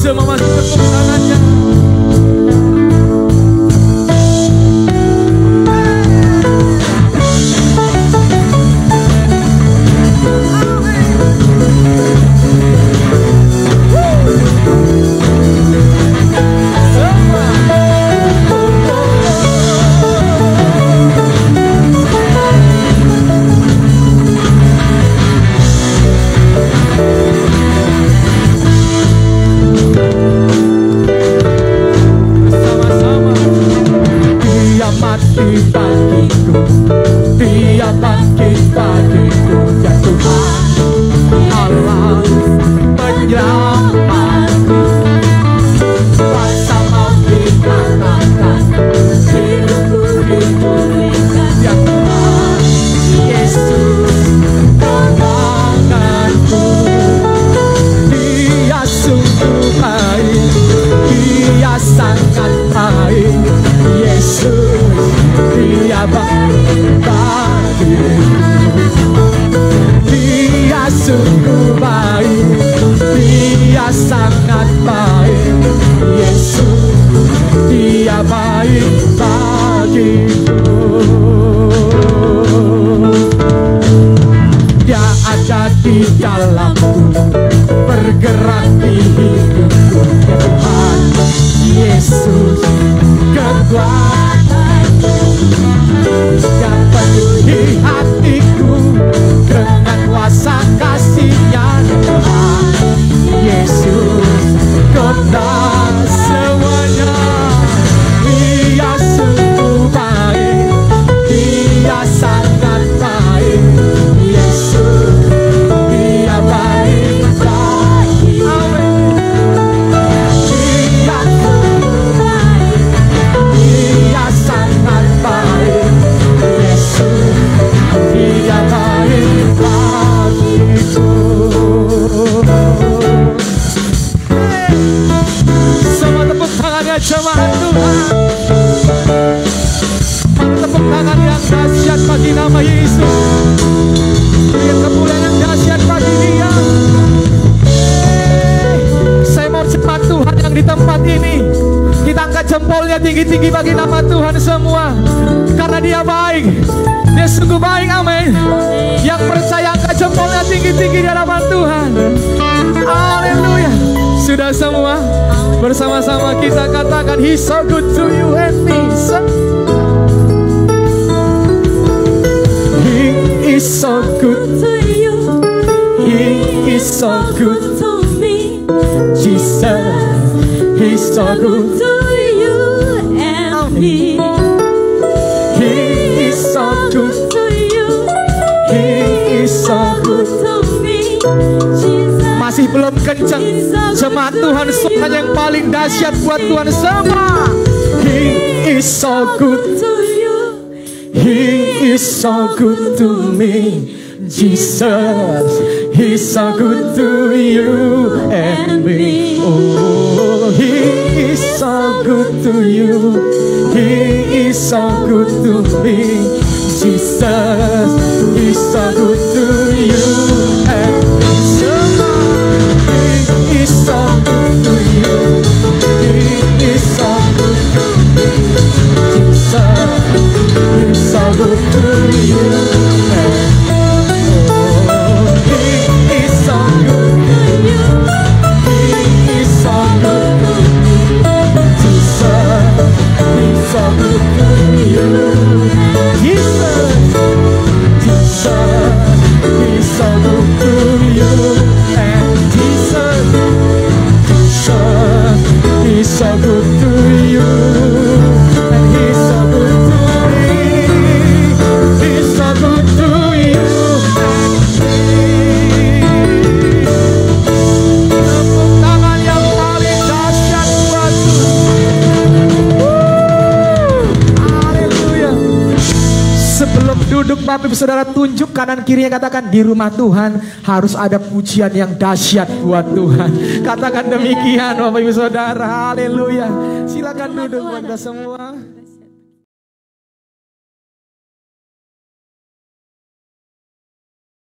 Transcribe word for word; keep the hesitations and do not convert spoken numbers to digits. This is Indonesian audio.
Semua masih tepuk tangannya. Dia sungguh baik, dia sangat baik. Yesus, dia baik bagiku. Dia ada di dalamku, bergerak di hidupku. Tuhan Yesus, kekuatanku. Dia penuhi hatiku dengan kuasa kasih-Nya. Tuhan Yesus, kau semuanya. Dia sungguh baik, dia sangat baik. Yesus, dia baik bagiku. Amin. Dia sungguh baik, dia sangat baik. Yesus, dia baik bagiku. Semua tepuk tangannya jemaat Tuhan. Tepuk tangan yang dahsyat bagi nama Yesus. Berikan kemuliaan yang dahsyat bagi Dia. Saya mau cepat Tuhan yang di tempat ini. Kita angkat jempolnya tinggi-tinggi bagi nama Tuhan semua. Karena Dia baik, Dia sungguh baik, amin. Yang percaya angkat jempolnya tinggi-tinggi di hadapan Tuhan. Haleluya. Sudah semua bersama-sama kita katakan, He's so good to you and me. So He is so good to you, He is so good to me. Jesus, He's so good to you and me. He is so good to you, He is so good to me. Jesus, masih belum kenceng. Jemaat Tuhan, suara yang paling dahsyat buat Tuhan semua. He is so good to you, He is so good to me. Jesus, He's so good to you and me. Oh, He is so good to you, He is so good to me. Jesus, He's so good to you and me. He is so good to you, He is so good to me. Jesus, He's so good to you and me. Bapak Ibu Saudara, tunjuk kanan kirinya, katakan, di rumah Tuhan harus ada pujian yang dahsyat buat Tuhan. Katakan demikian Bapak Ibu Saudara. Haleluya. Silakan duduk buat kita semua.